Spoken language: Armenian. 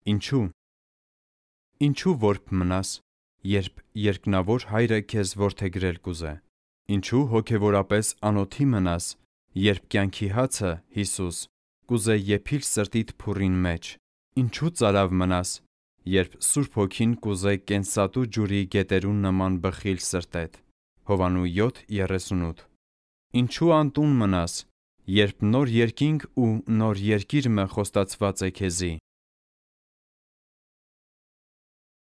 Ինչու՞։ Ինչու որբ մնաս, երբ երկնավոր Հայրը քեզ որդեգրել կուզե։ Ինչու հոգևորապես անոթի մնաս, երբ կյանքի հացը, Հիսուս, կուզե եփիլ սրտիդ փուռին մեջ։ Ինչու ծարավ մնաս, երբ Սուրբ Հոգին կուզե կենսատու ջուրի գետերուն նման բխիլ սրտեդ։ Հովհաննես 7:38։ Ինչու անտուն մնաս, երբ նոր երկինք ու նոր երկիր մը խոստացված է քեզի։